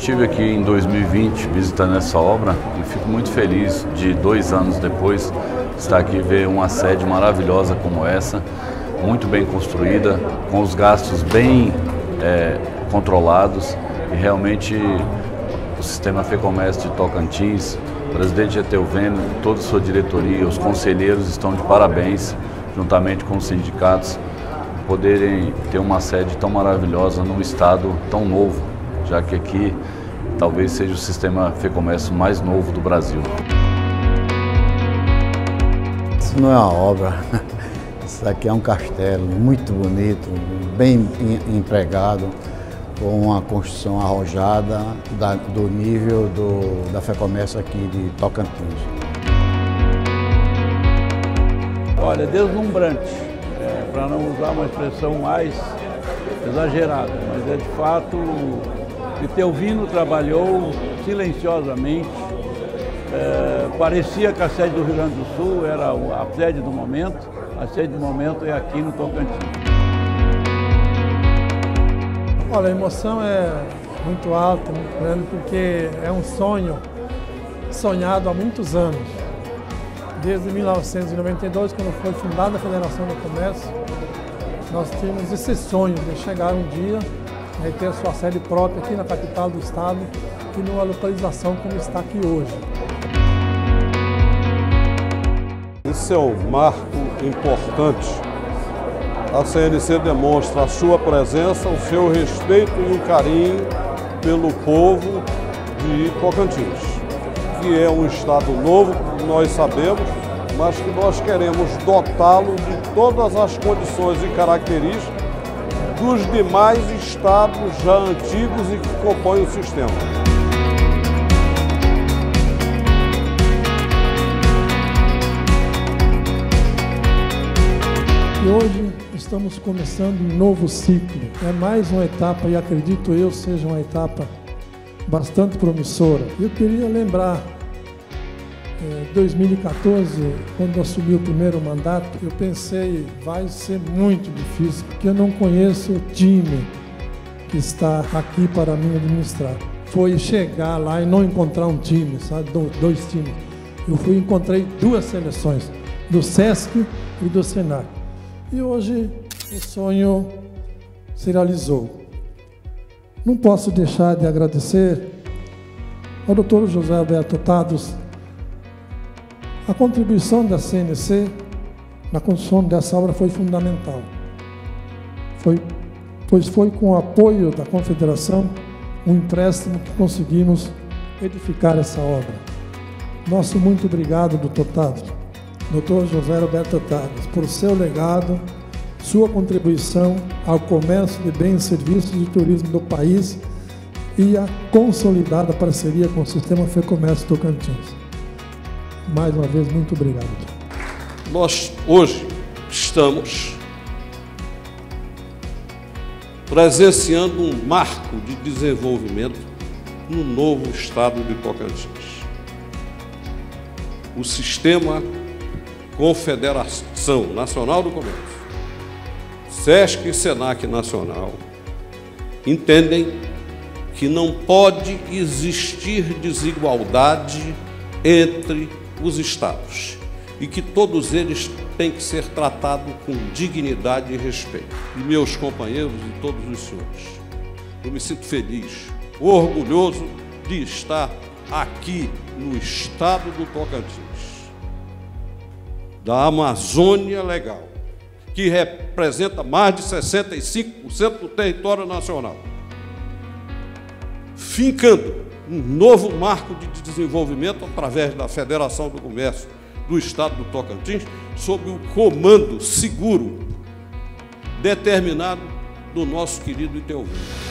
estive aqui em 2020 visitando essa obra e fico muito feliz de 2 anos depois estar aqui e ver uma sede maravilhosa como essa, muito bem construída, com os gastos bem controlados e realmente o sistema FEComércio de Tocantins, o presidente Etelvene, toda a sua diretoria, os conselheiros estão de parabéns, juntamente com os sindicatos, poderem ter uma sede tão maravilhosa num estado tão novo, já que aqui talvez seja o sistema FEComércio mais novo do Brasil. Isso não é uma obra, isso aqui é um castelo muito bonito, bem empregado, com uma construção arrojada do nível da FEComércio aqui de Tocantins. Olha, deslumbrante, para não usar uma expressão mais exagerada, mas é de fato, Etelvino trabalhou silenciosamente, parecia que a sede do Rio Grande do Sul era a sede do momento, a sede do momento é aqui no Tocantins. Olha, a emoção é muito alta, muito grande, porque é um sonho sonhado há muitos anos. Desde 1992, quando foi fundada a Federação do Comércio, nós tínhamos esse sonho de chegar um dia e ter sua sede própria aqui na capital do estado e numa localização como está aqui hoje. Esse é um marco importante. A CNC demonstra a sua presença, o seu respeito e o carinho pelo povo de Tocantins, que é um estado novo, nós sabemos, mas que nós queremos dotá-lo de todas as condições e características dos demais estados já antigos e que compõem o sistema. E hoje estamos começando um novo ciclo. É mais uma etapa e acredito eu seja uma etapa bastante promissora. Eu queria lembrar, em 2014, quando assumi o primeiro mandato, eu pensei, vai ser muito difícil, porque eu não conheço o time que está aqui para me administrar. Foi chegar lá e não encontrar um time, sabe? 2 times. Eu encontrei 2 seleções, do SESC e do SENAC. E hoje o sonho se realizou. Não posso deixar de agradecer ao Dr. José Alberto Tados a contribuição da CNC na construção dessa obra foi fundamental. Pois foi com o apoio da Confederação um empréstimo que conseguimos edificar essa obra. Nosso muito obrigado, Dr. Tados, Dr. José Alberto Tados, por seu legado, sua contribuição ao comércio de bens, serviços e turismo do país e a consolidada parceria com o Sistema FEComércio Tocantins. Mais uma vez, muito obrigado. Nós hoje estamos presenciando um marco de desenvolvimento no novo estado de Tocantins. O Sistema Confederação Nacional do Comércio, SESC e SENAC Nacional, entendem que não pode existir desigualdade entre os estados e que todos eles têm que ser tratados com dignidade e respeito. E meus companheiros e todos os senhores, eu me sinto feliz, orgulhoso de estar aqui no estado do Tocantins, da Amazônia Legal, que representa mais de 65% do território nacional, fincando um novo marco de desenvolvimento através da Federação do Comércio do Estado do Tocantins, sob o comando seguro, determinado do nosso querido Etelvino.